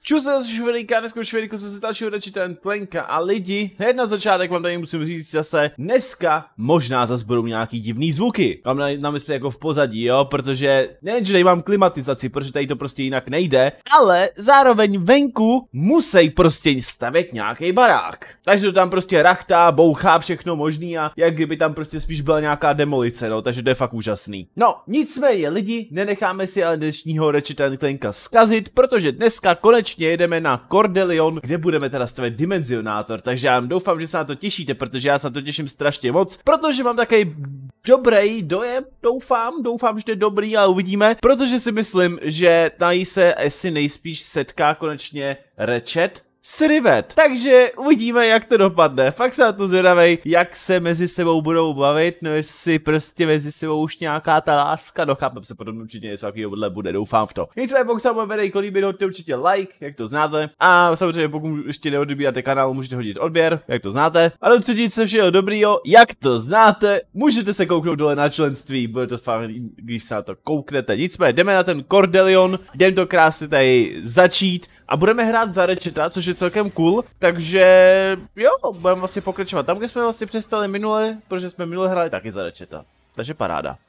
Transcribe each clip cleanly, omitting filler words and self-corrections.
Čus se šverýka, dneska šverýko se dalšího Ratchet & Clanka a lidi, hned na začátek vám tady musím říct zase, dneska možná zase budou nějaký divný zvuky. Mám na mysli jako v pozadí, jo, protože nejen, že tady mám klimatizaci, protože tady to prostě jinak nejde, ale zároveň venku musí prostě stavět nějaký barák. Takže to tam prostě rachtá, bouchá všechno možný a jak kdyby tam prostě spíš byla nějaká demolice, no, takže to je fakt úžasný. No, nicméně lidi, nenecháme si ale dnešního Ratchet & Clanka zkazit, protože dneska konečně jedeme na Cordelion, kde budeme teda stavět dimenzionátor, takže já doufám, že se na to těšíte, protože já se na to těším strašně moc, protože mám takový dobrý dojem, doufám, že to je dobrý, ale uvidíme, protože si myslím, že tady se asi nejspíš setká konečně Ratchet s Rivet. Takže uvidíme, jak to dopadne. Fakt se na to zvědavej, jak se mezi sebou budou bavit, no jestli prostě mezi sebou už nějaká ta láska, no chápem se potom určitě něco takového bude, doufám v to. Nicméně pokud se vám videjko líbí, hoďte určitě like, jak to znáte. A samozřejmě pokud ještě neodebíráte kanál, můžete hodit odběr, jak to znáte. A do třetice všeho dobrýho, jak to znáte, můžete se kouknout dole na členství, bude to fakt, když se na to kouknete. Nicméně jdeme na ten Cordelion, jdeme to krásně tady začít. A budeme hrát za Ratcheta, což je celkem cool, takže jo, budeme vlastně pokračovat tam, kde jsme vlastně přestali minule, protože jsme minule hráli taky za Ratcheta. Takže paráda.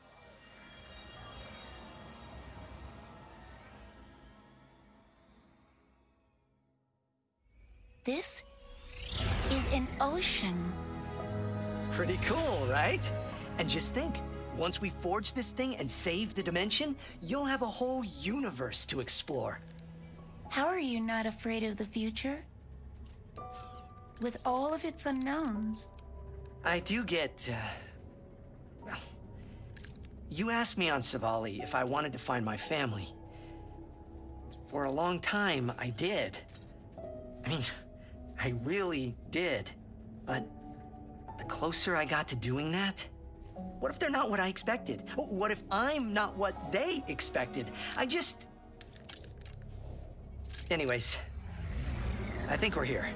This is an ocean. Pretty cool, right? And just think, once we forge this thing and save the dimension, you'll have a whole universe to explore. How are you not afraid of the future? With all of its unknowns. I do get, well, you asked me on Savali if I wanted to find my family. For a long time, I did. I mean, I really did. But the closer I got to doing that, what if they're not what I expected? What if I'm not what they expected? Anyways, I think we're here.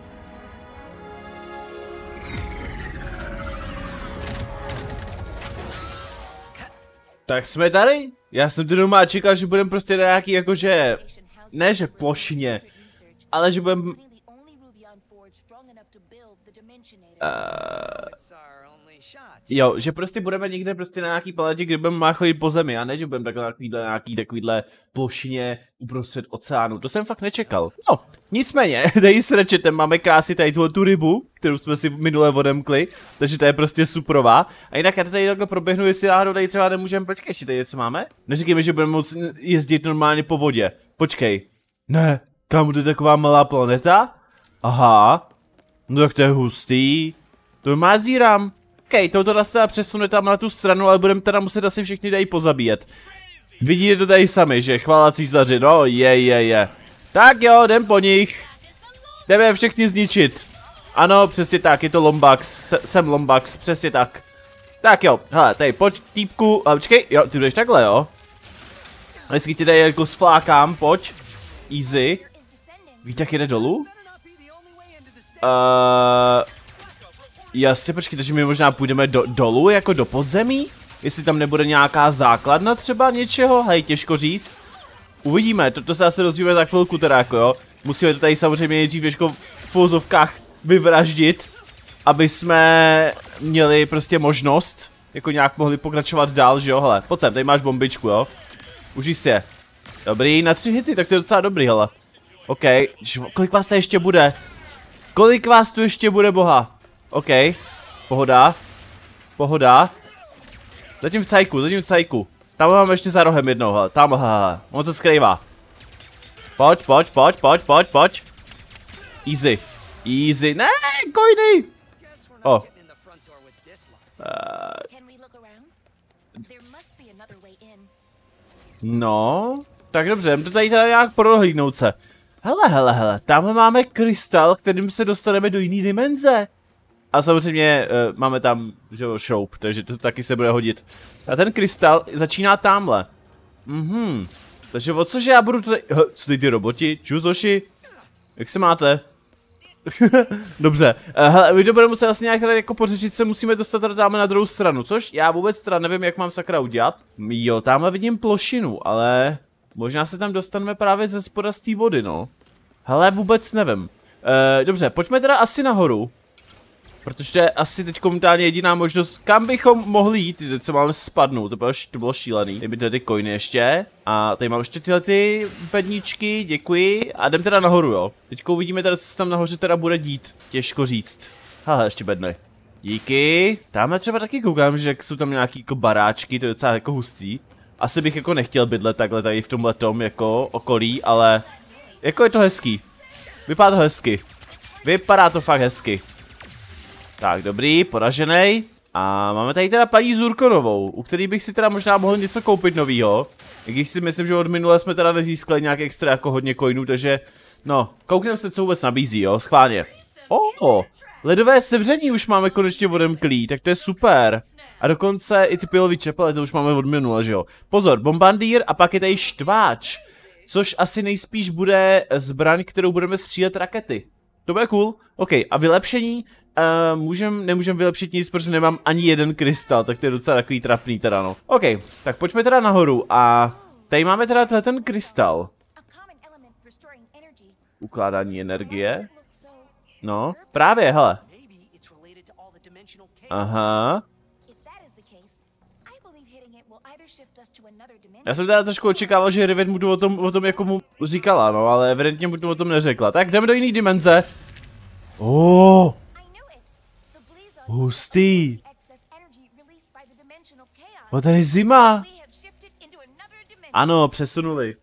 Tak jsme tady? Já jsem tu doma čekal, že budeme prostě na nějaký jakože, ne že plošině, ale že budeme... Jo, že prostě budeme někde prostě na nějaký planetě, kde budeme má chodit po zemi, a ne, že budeme takhle na nějaký takovýhle plošině uprostřed oceánu. To jsem fakt nečekal. No, nicméně, tady s Ratchetem máme krásně tady tu rybu, kterou jsme si minule odemkli, takže to je prostě suprová. A jinak já to tady takhle proběhnu, jestli náhodou tady třeba nemůžeme, počkej, ještě tady něco máme? Neříkejme, že budeme moct jezdit normálně po vodě. Počkej. Ne, kam to je taková malá planeta? Aha. No tak to je hustý. To má zírám. OK, touto nás teda přesune tam na tu stranu, ale budeme teda muset asi všechny tady pozabíjet. Vidíte to tady sami, že? Chvála císaři, no je. Tak jo, jdem po nich. Jdeme všechny zničit. Ano, přesně tak, je to Lombax, jsem Lombax, přesně tak. Tak jo, hele, tady pojď týpku, a počkej, jo, ty budeš takhle, jo. Hezky ti tady jako sflákám, pojď. Easy. Víte, jak jde dolů? Jasně, počkejte, že my možná půjdeme dolů, jako do podzemí? Jestli tam nebude nějaká základna třeba něčeho, hej, těžko říct. Uvidíme, to se asi dozvíme za chvilku teda, jako jo. Musíme to tady samozřejmě nejdřív jako v pouzovkách vyvraždit, aby jsme měli prostě možnost, jako nějak mohli pokračovat dál, že jo, hele. Pojď sem, tady máš bombičku, jo. Užij si je. Dobrý, na 3 hity, tak to je docela dobrý, hele. OK, kolik vás tady ještě bude? Kolik vás tu ještě bude, boha? OK, pohoda. Zatím v cajku. Tam máme ještě za rohem jednou, hele, tamhle, on se skrývá. Pojď. Easy, ne, kojný. Oh. No, tak dobře, to tady teda nějak prohlídnout se. Hele, tam máme krystal, kterým se dostaneme do jiné dimenze. A samozřejmě máme tam, že jo, šroub, takže to taky se bude hodit. A ten krystal začíná tamhle. Takže o cože já budu tady... Co tady ty roboti? Čuzoši? Jak se máte? Dobře. Hele, my to budeme muset asi nějak tady jako pořešit, se musíme dostat tady dáme na druhou stranu, což já vůbec teda nevím, jak mám sakra udělat. Jo, tamhle vidím plošinu, ale... Možná se tam dostaneme právě ze spoda z té vody, no. Hele, vůbec nevím. Dobře, pojďme teda asi nahoru. Protože to je asi teď momentálně jediná možnost, kam bychom mohli jít. Teď se máme spadnout, to bylo šílený. Tady ty coiny ještě. A tady mám ještě tyhle ty bedničky, děkuji. A jdem teda nahoru, jo. Teďka uvidíme teda, co se tam nahoře teda bude dít. Těžko říct. Hele, ještě bedny. Díky. Tamhle třeba taky koukám, že jsou tam nějaký jako baráčky, to je docela jako hustý. Asi bych jako nechtěl bydlet takhle tady v tomhletom jako okolí, ale jako je to hezký. Vypadá to hezky. Vypadá to fakt hezky. Tak, dobrý, poražený. A máme tady teda paní Zurkonovou, u který bych si teda možná mohl něco koupit novýho. I když si myslím, že od minule jsme teda nezískali nějak extra jako hodně coinů, takže no, koukneme se, co vůbec nabízí, jo, schválně. Ledové sevření už máme konečně odemklý, tak to je super. A dokonce i ty pilový čepele, to už máme od minule, že jo. Pozor, bombardýr a pak je tady štváč. Což asi nejspíš bude zbraň, kterou budeme střílet rakety. To bude cool. OK, a vylepšení? Nemůžem vylepšit nic, protože nemám ani jeden krystal, tak to je docela takový trapný teda, no. OK, tak pojďme teda nahoru a tady máme teda ten krystal. Ukládání energie. No, právě, hele. Aha. Já jsem teda trošku očekával, že Rivet mu o tom jako mu říkala, no, ale evidentně mu o tom neřekla. Tak jdeme do jiný dimenze. Hustý. Tady je zima. Ano, přesunuli.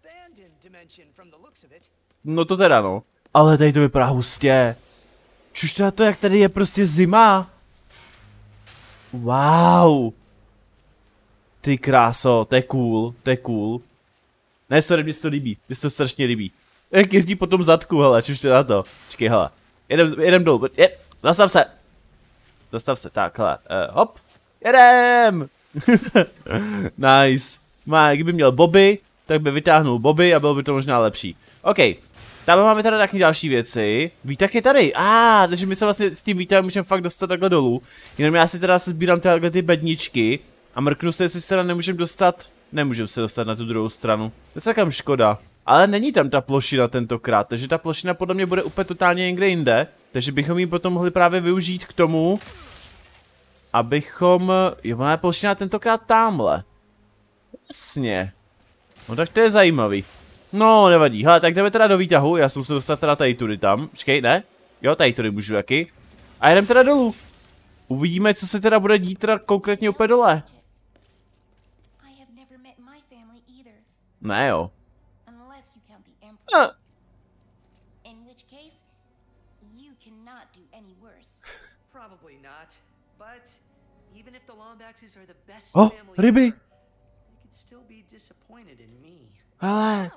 No to teda no. Ale tady to vypadá hustě. Čuž teda to, jak tady je prostě zima. Wow. Ty kráso, to je cool, to je cool. Ne, sorry, mně se to líbí, mně se to strašně líbí. Jak jezdí po tom zadku, hele, čuž to na to. Čekej, hele. Jedem dolů, zastav se, tak, hele, hop. Jedem! Nice. Kdyby měl Bobby, tak by vytáhnul Bobby a bylo by to možná lepší. OK, tam máme teda taky další věci. Výtah je tady, takže my se vlastně s tím výtahem můžeme fakt dostat takhle dolů. Jenom já si teda sbírám takhle ty bedničky. A mrknu se, jestli se teda nemůžeme se dostat na tu druhou stranu. To je celkem škoda. Ale není tam ta plošina tentokrát, takže ta plošina podle mě bude úplně totálně někde jinde. Takže bychom ji potom mohli právě využít k tomu, abychom... Jo, ona je plošina tentokrát tamhle. Jasně. No tak to je zajímavý. No, nevadí. Hele, tak jdeme teda do výtahu, já jsem se dostat teda tady tudy tam. Počkej, ne? Jo, tady tudy můžu taky. A jdem teda dolů. Uvidíme, co se teda bude dít teda konkrétně úplně dole. Ne jo. Ryby. Ale.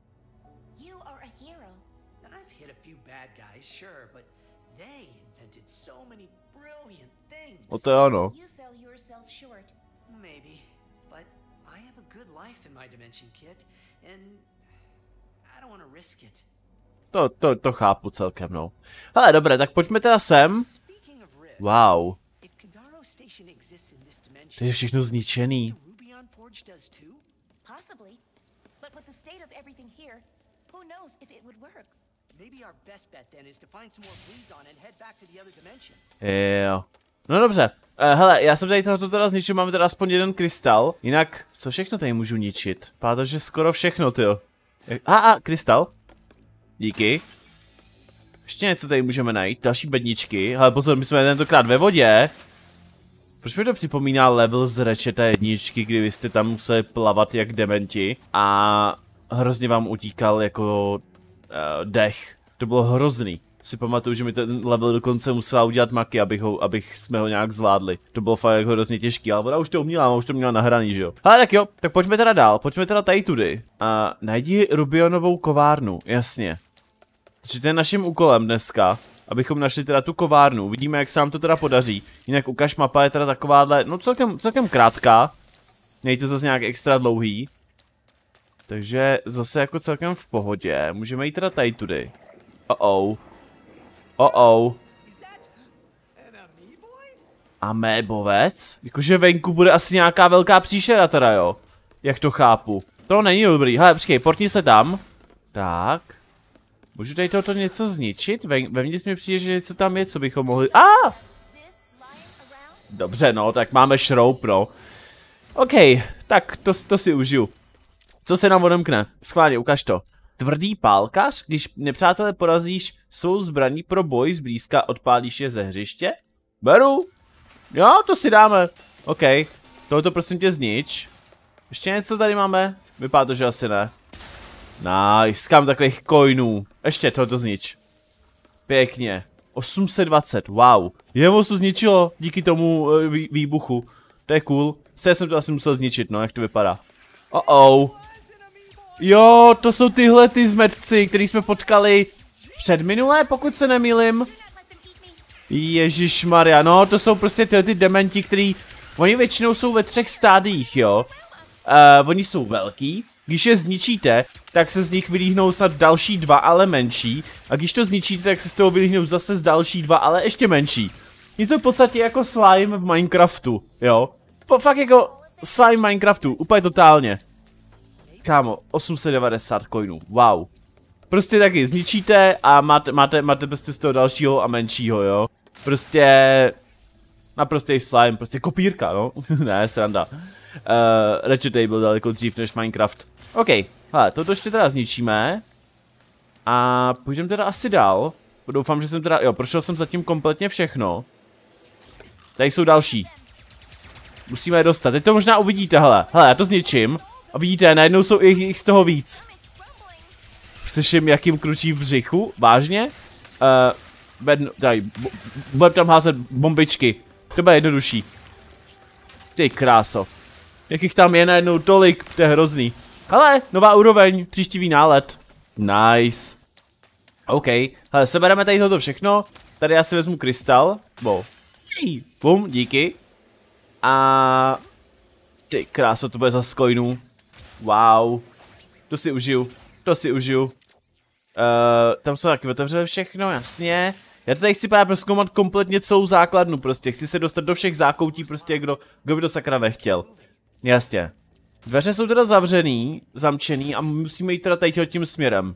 O to je ono. To chápu celkem, no. Hele, dobré, tak pojďme teda sem. Wow. To je všechno zničený. Jo. No dobře. Hele, já jsem tady tohoto teda zničil, máme teda aspoň jeden krystal. Jinak, co všechno tady můžu ničit? Vypadá, že skoro všechno, tyjo. Krystal. Díky. Ještě něco tady můžeme najít, další bedničky. Hele, pozor, my jsme tentokrát ve vodě. Proč mi to připomíná level z Ratcheta jedničky, kdy vy jste tam museli plavat jak dementi a hrozně vám utíkal jako dech. To bylo hrozný. Si pamatuju, že mi ten level dokonce musela udělat Maki, abych jsme ho nějak zvládli. To bylo fakt jako hrozně těžký, ale ona už to uměla nahraný, že jo. Ale tak jo, tak pojďme teda dál, pojďme teda tady tudy. A najdi Rubionovou kovárnu, jasně. Takže to je naším úkolem dneska, abychom našli teda tu kovárnu. Uvidíme, jak se nám to teda podaří. Jinak ukaž mapa je teda takováhle, no celkem krátká. Není to zase nějak extra dlouhý. Takže zase jako celkem v pohodě. Můžeme jít teda tady tudy. Amébovec? Jakože venku bude asi nějaká velká příšera teda, jo? Jak to chápu. To není dobrý. Hele, počkej, portni se tam. Tak. Můžu tady tohoto něco zničit? Vevnitř mi přijde, že něco tam je, co bychom mohli... Dobře, no, tak máme šroub, no. OK, tak to si užiju. Co se nám odemkne? Schválně, ukaž to. Tvrdý pálkař, když nepřátelé porazíš svou zbraní pro boj zblízka, odpálíš je ze hřiště? Beru. Jo, to si dáme. OK, tohoto prosím tě znič. Ještě něco tady máme? Vypadá to, že asi ne. Nice, kam takových coinů. Ještě tohoto znič. Pěkně. 820, wow. Jeho se zničilo díky tomu výbuchu. To je cool. Jsem to asi musel zničit, no, jak to vypadá. Jo, to jsou tyhle ty zmetci, který jsme potkali předminulé, pokud se nemýlim. Ježišmarja, no, to jsou prostě tyhle ty dementi, který... Oni většinou jsou ve 3 stádiích, jo. Oni jsou velký. Když je zničíte, tak se z nich vylíhnou snad další 2, ale menší. A když to zničíte, tak se z toho vylíhnou zase z další 2, ale ještě menší. Oni jsou v podstatě jako slime v Minecraftu, jo. Fakt jako slime v Minecraftu, úplně totálně. Kámo, 890 coinů, wow. Prostě taky zničíte a máte prostě z toho dalšího a menšího, jo. Prostě... Naprostý slime, prostě kopírka, no. Ne, sranda. Ratchet byl daleko dřív než Minecraft. OK, hele, toto ještě teda zničíme. A půjdeme teda asi dál. Doufám, že jsem teda, jo, prošel jsem zatím kompletně všechno. Tady jsou další. Musíme je dostat, teď to možná uvidíte, hele, já to zničím. A vidíte, najednou jsou jich z toho víc. Slyším, jak jim kručí v břichu, vážně? Budeme tam házet bombičky, to bude jednodušší. Ty kráso. Jak jich tam je najednou tolik, to je hrozný. Hele, nová úroveň, příštivý nálet. Nice. OK, hele, sebereme tady toto všechno. Tady já si vezmu krystal. Bum, díky. A... Ty kráso, to bude za coinů. Wow. To si užiju. Tam jsou taky otevřeli všechno, jasně. Já tady chci právě prozkoumat kompletně celou základnu prostě. Chci se dostat do všech zákoutí prostě, kdo by to sakra nechtěl. Jasně. Dveře jsou teda zavřený, zamčený a musíme jít teda tady tím směrem.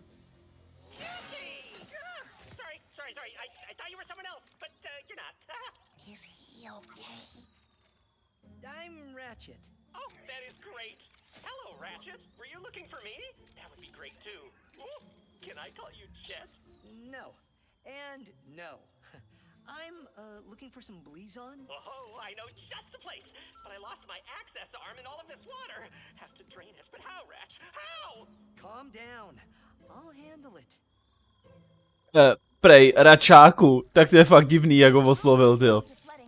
No. I'm looking for some Blizon. Oh, I know just the place. But I lost my access arm in all of this water. Have to drain it, but how, Ratch? How? Calm down. I'll handle it. Prej, račáku, tak to je fakt divný, jak ho oslovil, tyjo.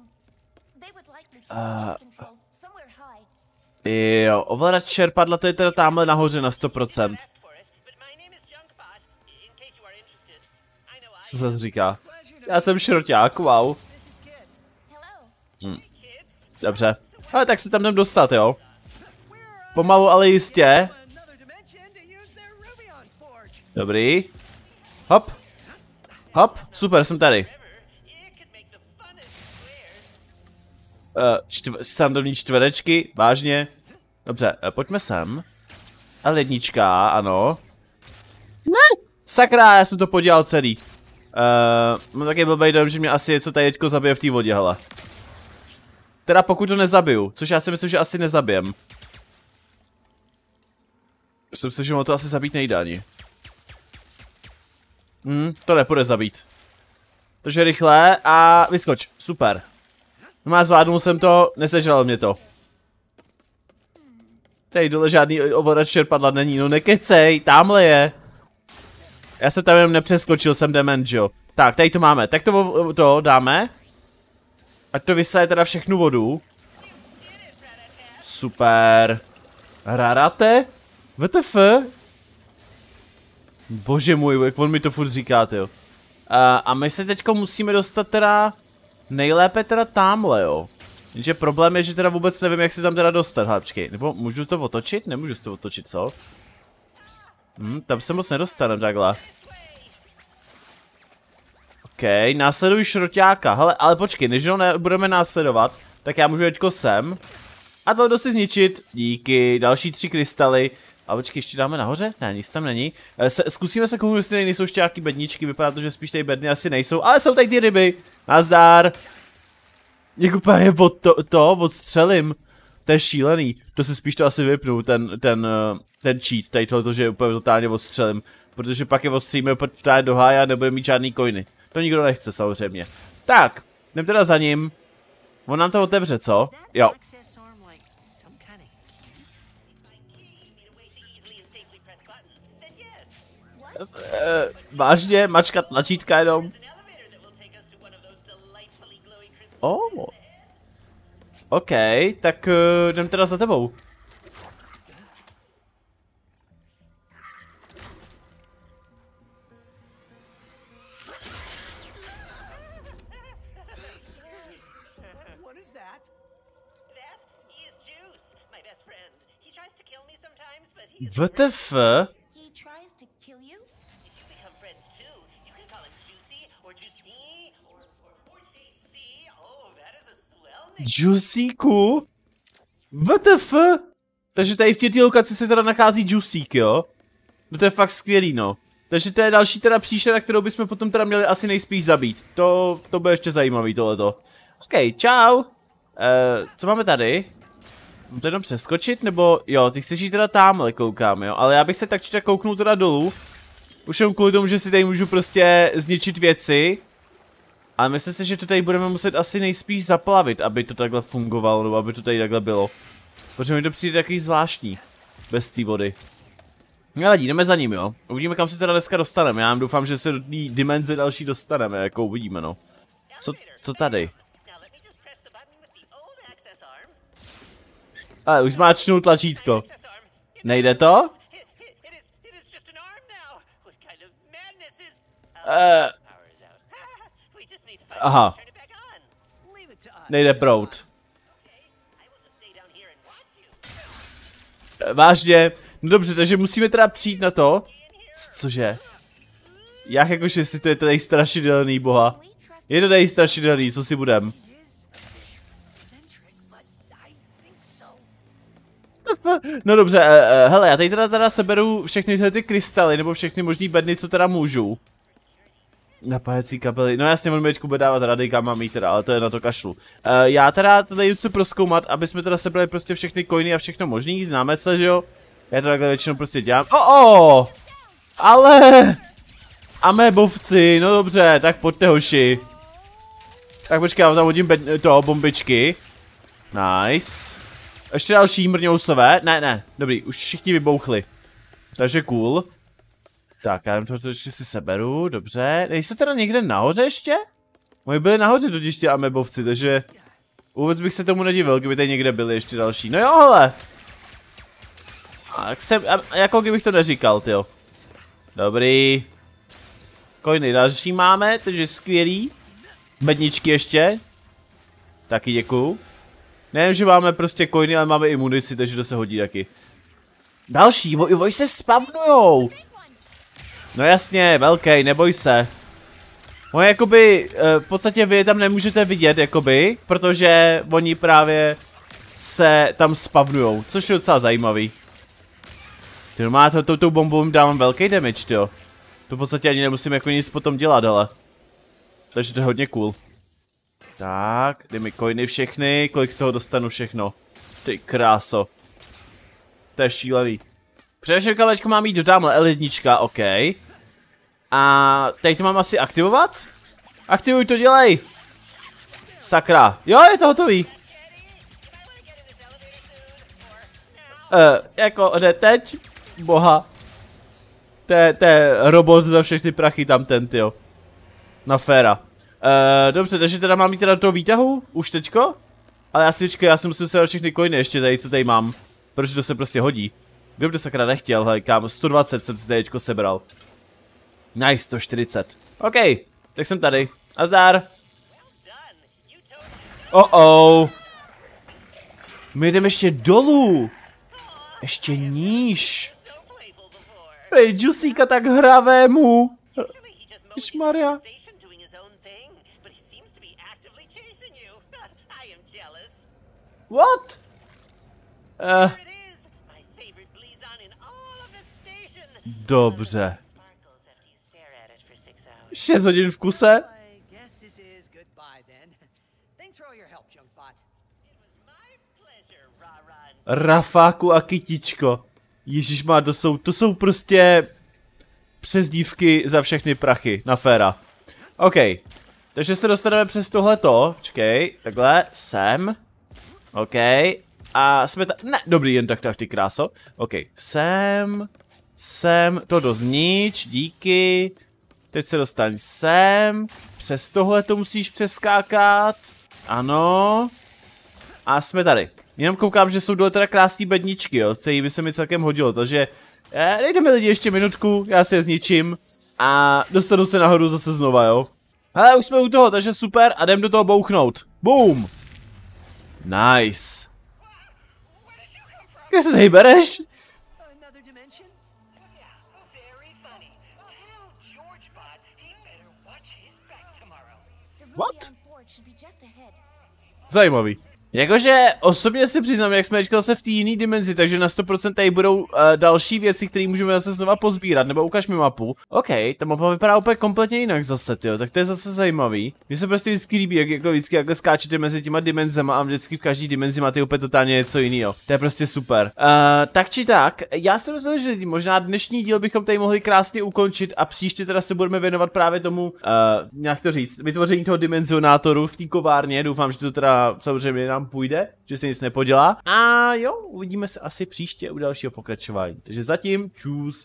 Jo, ovladač čerpadla, to je teda tamhle nahoře na 100%. Co zase říká? Já jsem šroťák, wow. Dobře. Ale tak se tam jdem dostat, jo. Pomalu, ale jistě. Dobrý. Hop. Hop, super, jsem tady. Standardní čtverečky, vážně. Dobře, pojďme sem. L1, ano. Ne! Sakra, já jsem to podělal celý. Mám taky blbej dojem, že mě asi něco tady teďko zabije v té vodě, hele. Teda pokud to nezabiju, což já si myslím, že asi nezabijem. Já si myslím, že mu to asi zabít nejde ani. To nepůjde zabít. Takže rychle a vyskoč, super. No zvládnul jsem to, nesežral mě to. Tady dole žádný ovladač čerpadla není, no nekecej, tamhle je. Já jsem tam jenom nepřeskočil, jsem dement, jo. Tak, tady to máme, tak to dáme. Ať to vysaje teda všechnu vodu. Super. Rarate? WTF? Bože můj, jak on mi to furt říká, jo. A my se teďko musíme dostat teda nejlépe teda tamhle, jo. Jenže problém je, že teda vůbec nevím, jak se tam teda dostat. Hele, počkej, nebo můžu to otočit? Nemůžu to otočit, co? Tam se moc nedostanem takhle. OK, následuj šroťáka. Hele, ale počkej, než ho budeme následovat, tak já můžu jeďko sem. A tohle si zničit. Díky, další 3 krystaly. A počkej, ještě dáme nahoře? Ne, nic tam není. Zkusíme se kouknout, jestli nejsou ještě nějaký bedničky, vypadá to, že spíš tady bedny asi nejsou, ale jsou tady ty ryby. Nazdar. Jak úplně odstřelím. To je šílený. To si spíš to asi vypnu, ten cheat, tady tohleto, že úplně totálně odstřelím. Protože pak je odstřelíme úplně do háje a nebudeme mít žádný coiny. To nikdo nechce samozřejmě. Tak, jdem teda za ním. On nám to otevře, co? Jo. Vážně, mačka tlačítka jenom. Oh. OK, tak jdem teda za tebou. WTF? He tries to kill you? If you become friends too, you can call him Juicy or Juicy or JC. Oh, that is a swell name. Juicíku? WTF? Takže tady v této lokaci se teda nachází Juicík, jo? No to je fakt skvělý, no. Takže to je další teda příšera, kterou bychom potom teda měli asi nejspíš zabít. To bude ještě zajímavý tohleto. OK, čau. Co máme tady? Mám to jenom přeskočit, nebo jo, ty chceš jít teda tamhle, koukám, jo, ale já bych se tak či tak kouknul teda dolů. Už jenom kvůli tomu, že si tady můžu prostě zničit věci. Ale myslím si, že to tady budeme muset asi nejspíš zaplavit, aby to takhle fungovalo, nebo aby to tady takhle bylo. Protože mi to přijde takový zvláštní, bez té vody. Nevadí, jdeme za ním, jo. Uvidíme, kam se teda dneska dostaneme, já doufám, že se do té dimenze další dostaneme, jako uvidíme, no. Co tady? Ale už zmáčknu tlačítko. Nejde to? Aha. Nejde proud. Vážně? No dobře, takže musíme teda přijít na to. Cože? Jak jakože si to je tady strašidelný, boha. Je to tady strašidelný, co si budem? No dobře, hele, já tady teda seberu všechny ty krystaly, nebo všechny možný bedny, co teda můžu. Napájecí kabely, no jasně, on mi teď bude dávat rady, kam mám jít teda, ale to je na to kašlu. Já teda tady chci prozkoumat, aby jsme teda sebrali prostě všechny coiny a všechno možný, známe se, že jo? Já to takhle většinou prostě dělám. Ale! Amébovci, no dobře, tak pojďte hoši. Tak počkej, já tam hodím bombičky. Nice. Ještě další mrňousové, ne, dobrý, už všichni vybouchli. Takže cool. Tak, já to ještě si seberu, dobře. Nejsou teda někde nahoře ještě? Moji byli nahoře totiž ti amebovci, takže vůbec bych se tomu nedivil, kdyby tady někde byli ještě další. No jo, hele. Jako kdybych to neříkal, tyjo. Dobrý. Coiny další máme, takže skvělý. Bedničky ještě. Taky děkuju. Nevím, že máme prostě coiny, ale máme i munici, takže to se hodí taky. Další, oni se spavnujou. No jasně, velký, neboj se. Oni jakoby, v podstatě vy tam nemůžete vidět, jakoby, protože oni právě se tam spavnujou, což je docela zajímavý. Ty má tou bombou jim dávám velký damage, tyjo. To v podstatě ani nemusím jako nic potom dělat, ale. Takže to je hodně cool. Tak, dej mi coiny všechny, kolik z toho dostanu všechno. Ty kráso. To je šílený. Především teďko mám jít do tamhle L1, OK. A tady to mám asi aktivovat? Aktivuj to, dělej! Sakra, jo, je to hotový. Jako jde teď? Boha. To je robot za všechny prachy tam ten, tyjo. Na féra. Dobře, takže teda mám jít teda do toho výtahu? Už teďko? Ale já si počkej, já si musím sebrat všechny coiny ještě tady, co tady mám. Protože to se prostě hodí. Kdo by to sakra nechtěl, hej, kámo, 120 jsem si teďko sebral. Nice, 140. OK, tak jsem tady. Azar. My jdeme ještě dolů. Ještě níž. Prej Juicíka tak hravému. Ježmarja. What? Dobře. 6 hodin v kuse? I guess this is goodbye then. Thanks for all your help, Junkbot. Rafáku a kytičko. Ježišmá, to jsou prostě přezdívky za všechny prachy na féra. OK. Takže se dostaneme přes tohleto. Čekej, takhle, sem. OK. A jsme ne, dobrý, jen tak, ty kráso. OK, sem. To znič, díky. Teď se dostaň sem. Přes tohle to musíš přeskákat. Ano. A jsme tady. Jenom koukám, že jsou dole teda krásný bedničky, jo. Který by se mi celkem hodilo, takže dejte mi lidi ještě minutku, já se je zničím. A dostanu se nahoru zase znova, jo. Ale už jsme u toho, takže super a jdem do toho bouchnout. Boom. Nice. Kde se tady bereš? Another dimension? Very funny. Tell Georgebot he better watch his back tomorrow. What? Should be just ahead. Zajímavý. Jakože osobně si přiznám, jak jsme zase v té jiné dimenzi, takže na 100% tady budou další věci, které můžeme zase znova pozbírat, nebo ukaž mi mapu. OK, ta mapa vypadá úplně kompletně jinak zase, tyjo, tak to je zase zajímavý. Mně se prostě vždycky líbí, jak jako vždycky jakhle skáčete mezi těma dimenzema a vždycky v každý dimenzi máte úplně totálně něco jiného. To je prostě super. Tak či tak, já si myslím, že možná dnešní díl bychom tady mohli krásně ukončit a příště teda se budeme věnovat právě tomu, nějak to říct, vytvoření toho dimenzionátoru v té kovárně. Doufám, že to teda samozřejmě nám půjde, že se nic nepodělá. A jo, uvidíme se asi příště u dalšího pokračování. Takže zatím, čus.